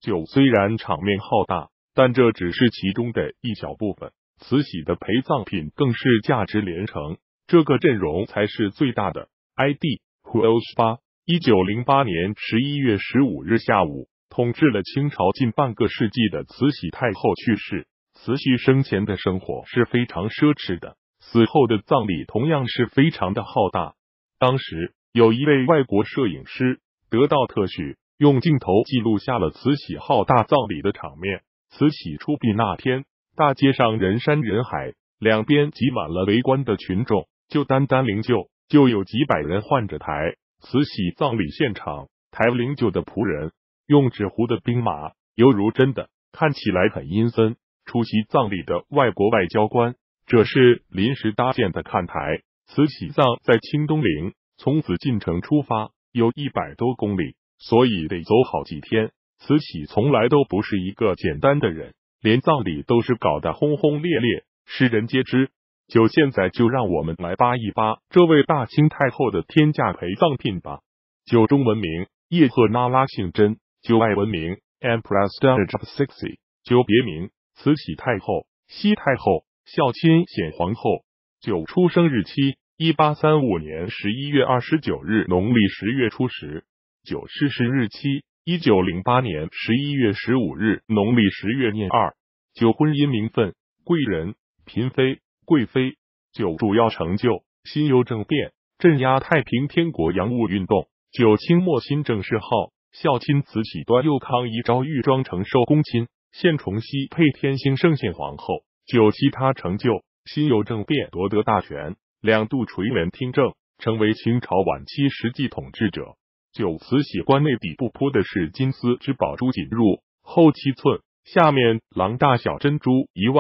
九虽然场面浩大，但这只是其中的一小部分，慈禧的陪葬品更是价值连城，这个阵容才是最大的。ID Huoshba 1908年11月15日下午，统治了清朝近半个世纪的慈禧太后去世。慈禧生前的生活是非常奢侈的，死后的葬礼同样是非常的浩大。当时有一位外国摄影师得到特许，用镜头记录下了慈禧浩大葬礼的场面。慈禧出殡那天，大街上人山人海，两边挤满了围观的群众，就单单灵柩就有几百人换着抬。慈禧葬礼现场，抬灵柩的仆人用纸糊的兵马，犹如真的，看起来很阴森。出席葬礼的外国外交官，这是临时搭建的看台。慈禧葬在清东陵，从紫禁城出发有100多公里，所以得走好几天。慈禧从来都不是一个简单的人，连葬礼都是搞得轰轰烈烈，世人皆知。现在就让我们来扒一扒这位大清太后的天价陪葬品吧。中文名叶赫那拉姓真，外文名 Empress Dowager of Cixi， 别名慈禧太后、西太后、孝亲显皇后。出生日期1835年11月29日农历10月初10。逝世日期1908年11月15日农历10月廿2。婚姻名分贵人、嫔妃、贵妃。主要成就辛酉政变，镇压太平天国洋务运动。清末新政谥号孝亲慈禧端佑康遗诏御庄承寿恭亲，现崇熙配天兴圣宪皇后。其他成就辛酉政变夺得大权，2度垂帘听政，成为清朝晚期实际统治者。慈禧棺内底部铺的是金丝织宝珠锦褥，厚7寸，下面狼大小珍珠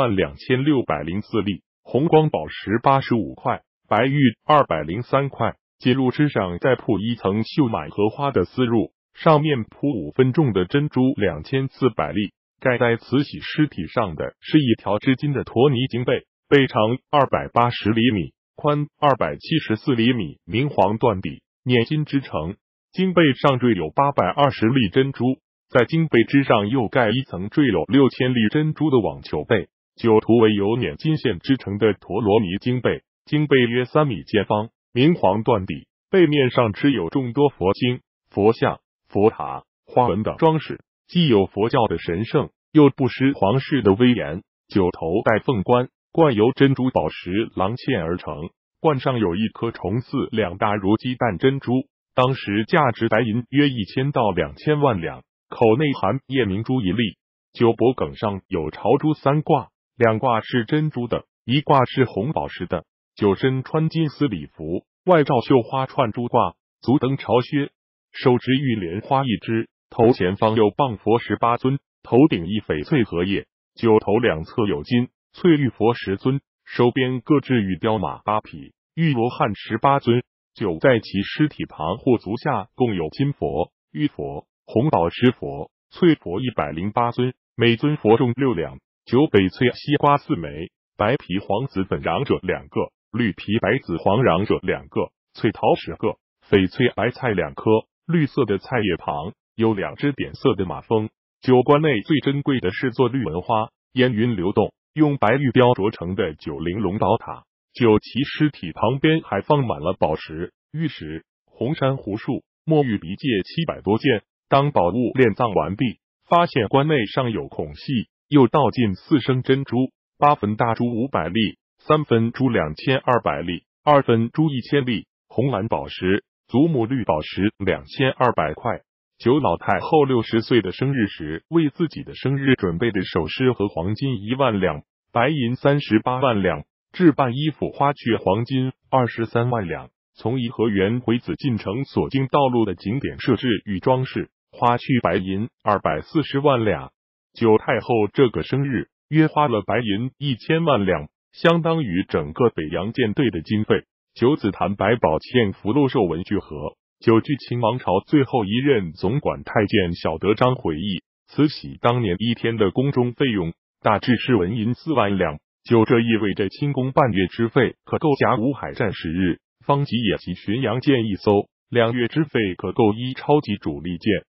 12604粒，红光宝石85块，白玉203块。锦褥之上再铺一层绣满荷花的丝褥，上面铺5分重的珍珠2400粒。盖在慈禧尸体上的是一条织金的驼泥经被，背长280厘米，宽274厘米，明黄缎底，捻金织成。经被上缀有820粒珍珠，在经被之上又盖一层缀有6000粒珍珠的网球被。图为由捻金线织成的陀罗尼经被，经被约3米见方，明黄缎底，背面上织有众多佛经、佛像、佛塔、花纹等装饰，既有佛教的神圣，又不失皇室的威严。头戴凤冠，冠由珍珠宝石镶嵌而成，冠上有一颗重似2大如鸡蛋珍珠，当时价值白银约1000到2000万两，口内含夜明珠1粒。脖梗上有朝珠3挂，2挂是珍珠的，1挂是红宝石的。身穿金丝礼服，外罩绣花串珠挂，足蹬朝靴，手执玉莲花1只，头前方有棒佛18尊，头顶一翡翠荷叶。头两侧有金翠玉佛10尊，手边各置玉雕马8匹，玉罗汉18尊。在其尸体旁或足下共有金佛、玉佛、红宝石佛、翠佛108尊，每尊佛重6两。翡翠西瓜4枚，白皮黄紫粉瓤者2个，绿皮白紫黄瓤者2个，翠桃10个，翡翠白菜2颗。绿色的菜叶旁有2只点色的马蜂。棺内最珍贵的是座绿纹花、烟云流动，用白玉雕琢成的90龙宝塔。其尸体旁边还放满了宝石、玉石、红珊瑚树、墨玉鼻戒700多件。当宝物殓葬完毕，发现棺内尚有孔隙，又倒进4升珍珠，8分大珠500粒，3分珠2200粒，2分珠1000粒，红蓝宝石、祖母绿宝石2200块。老太后60岁的生日时，为自己的生日准备的首饰和黄金1万两，白银38万两，置办衣服花去黄金23万两。从颐和园回紫禁城所经道路的景点设置与装饰，花去白银240万两。太后这个生日约花了白银1000万两，相当于整个北洋舰队的经费。紫檀百宝嵌福禄寿文具盒。据清王朝最后一任总管太监小德章回忆，慈禧当年1天的宫中费用大致是纹银4万两。这意味着清宫半月之费可够甲午海战10日，方级野级巡洋舰1艘，2月之费可够1超级主力舰。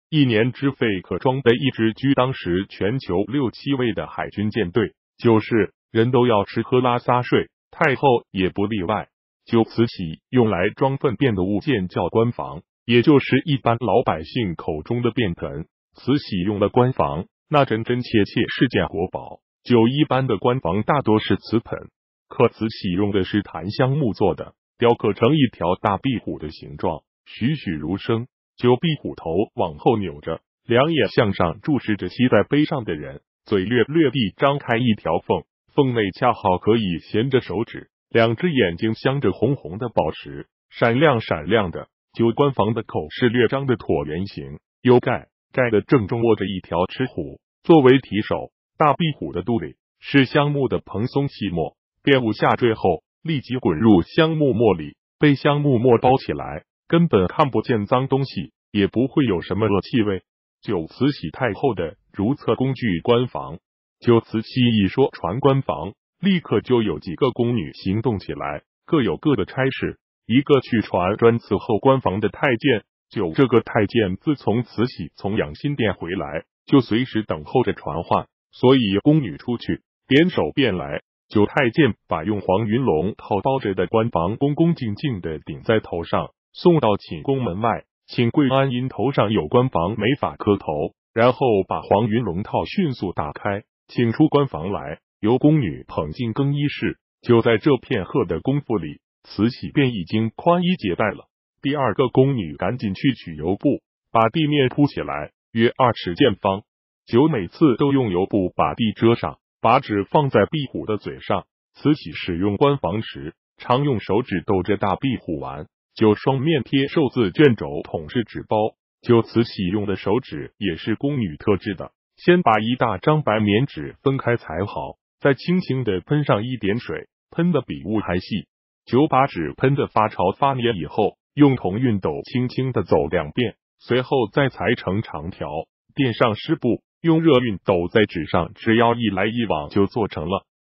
1年之费可装备一支居当时全球6、7位的海军舰队。就是人都要吃喝拉撒睡，太后也不例外。就此起，用来装粪便的物件叫官房，也就是一般老百姓口中的便盆。慈禧用的官房，那真真切切是件国宝。就一般的官房大多是瓷盆，可慈禧用的是檀香木做的，雕刻成一条大壁虎的形状，栩栩如生。就壁虎头往后扭着，两眼向上注视着骑在背上的人，嘴略地张开一条缝，缝内恰好可以衔着手指，两只眼睛镶着红红的宝石，闪亮闪亮的。就官房的口是略张的椭圆形，有盖的正中握着一条赤虎，作为提手。大壁虎的肚里是香木的蓬松气末，便物下坠后立即滚入香木末里，被香木末包起来，根本看不见脏东西，也不会有什么恶气味。就慈禧太后的如厕工具官房，就慈禧一说传官房，立刻就有几个宫女行动起来，各有各的差事。一个去传专伺候官房的太监，就这个太监自从慈禧从养心殿回来，就随时等候着传话，所以宫女出去点手便来。就太监把用黄云龙套包着的官房恭恭敬敬的顶在头上，送到寝宫门外，请跪安因头上有官房没法磕头，然后把黄云龙套迅速打开，请出官房来，由宫女捧进更衣室。就在这片刻的功夫里，慈禧便已经宽衣解带了。第二个宫女赶紧去取油布，把地面铺起来，约2尺见方。就每次都用油布把地遮上，把纸放在壁虎的嘴上。慈禧使用官房时，常用手指逗着大壁虎玩，就双面贴寿字卷轴筒式纸包。就慈禧用的手指也是宫女特制的，先把一大张白棉纸分开裁好，再轻轻的喷上一点水，喷的比雾还细。就把纸喷的发潮发黏以后，用铜熨斗轻轻的走2遍，随后再裁成长条，垫上湿布，用热熨斗在纸上只要一来一往就做成了。